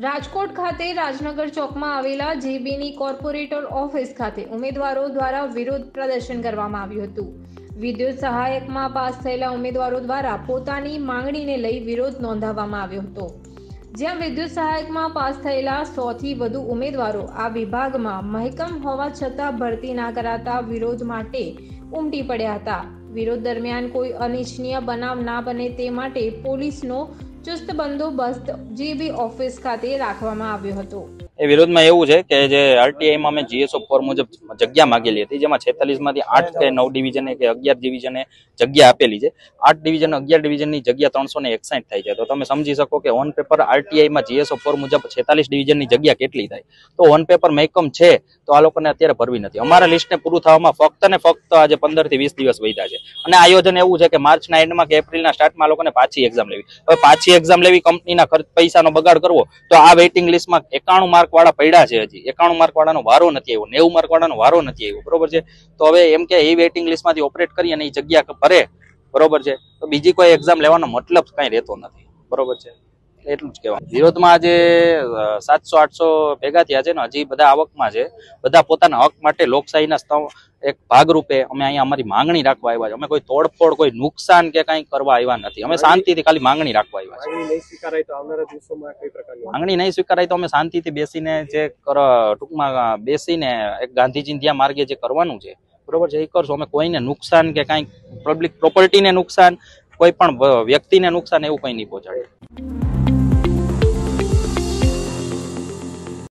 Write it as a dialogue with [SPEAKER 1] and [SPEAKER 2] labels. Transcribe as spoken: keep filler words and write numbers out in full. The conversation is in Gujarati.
[SPEAKER 1] રાજકોટ ખાતે રાજનગર ચોકમાં આવેલા જેબીની કોર્પોરેટર ઓફિસ ખાતે ઉમેદવારો દ્વારા વિરોધ પ્રદર્શન કરવામાં આવ્યું હતું। વિદ્યુત સહાયકમાં પાસ થયેલા ઉમેદવારો દ્વારા પોતાની માંગણીને લઈ વિરોધ નોંધાવવામાં આવ્યો હતો, જ્યાં વિદ્યુત સહાયકમાં પાસ થયેલા સો થી વધુ ઉમેદવારો આ વિભાગમાં મહેકમ હોવા છતાં ભરતી ના કરાતા વિરોધ માટે ઉમટી પડ્યા હતા। વિરોધ દરમિયાન કોઈ અનિચ્છનીય બનાવ ના બને તે માટે પોલીસનો ચુસ્ત બંદોબસ્ત જેબી ઓફિસ ખાતે રાખવામાં આવ્યો હતો।
[SPEAKER 2] એ વિરોધમાં એવું છે કે જે આરટીઆઈમાં મેં જીએસઓ ફોર મુજબ જગ્યા માંગેલી હતી, જેમાં છેતાલીસ માંથી આઠ કે નવ ડિવિઝને કે અગિયાર ડિવિઝને જગ્યા આપેલી છે। આઠ ડિવિઝન અગિયાર ડિવિઝનની જગ્યા ત્રણસો ને એકસાઠ થાય છે, તો તમે સમજી શકો કે ઓન પેપર આરટીઆઈમાં જીએસઓ ફોર મુજબ છેતાલીસ ડિવિઝનની જગ્યા કેટલી થાય। તો ઓન પેપર મહેકમ છે તો આ લોકોને અત્યારે ભરવી નથી। અમારા લિસ્ટને પૂરું થવામાં ફક્ત ને ફક્ત આજે પંદર થી વીસ દિવસ વધ્યા છે, અને આયોજન એવું છે કે માર્ચના એન્ડમાં કે એપ્રિલના સ્ટાર્ટમાં લોકોને પાછી એક્ઝામ લેવી। હવે પાછી એક્ઝામ લેવી, કંપનીના ખર્ચ પૈસાનો બગાડ કરવો, તો આ વેઇટિંગ લિસ્ટમાં એકાણું માર્ક વાળા પડ્યા છે, હજી એકાણું માર્ક વાળાનો વારો નથી આવ્યો, નેવું માર્ક વાળાનો વારો નથી આવ્યો, બરોબર છે। તો હવે એમ કે એ વેઇટિંગ લિસ્ટમાંથી ઓપરેટ કરી અને એ જગ્યા ભરે, બરોબર છે, તો બીજી કોઈ એક્ઝામ લેવાનો મતલબ કઈ રહેતો નથી, બરોબર છે। એટલું જ કહેવાનું। વિરોધમાં આજે સાતસો આઠસો ભેગા થયા છે ને હજી બધા આવકમાં છે। બધા પોતાના હક માટે લોકશાહીના સ્તંભ એક ભાગરૂપે અમે અહીંયા અમારી માંગણી રાખવા આવ્યા છે। અમે કોઈ તોડફોડ, કોઈ નુકસાન કે કઈ કરવા આવ્યા નથી, અમે શાંતિથી ખાલી માંગણી રાખવા આવ્યા છે। માંગણી નહીં સ્વીકારાય તો અમે શાંતિથી બેસીને જે ટૂંકમાં બેસીને એક ગાંધીજી ત્યાં માર્ગે જે કરવાનું છે, બરોબર છે, એ કરશું। અમે કોઈને નુકસાન કે કઈ પબ્લિક પ્રોપર્ટીને નુકસાન, કોઈ પણ વ્યક્તિને નુકસાન એવું કઈ નહીં પહોંચાડે।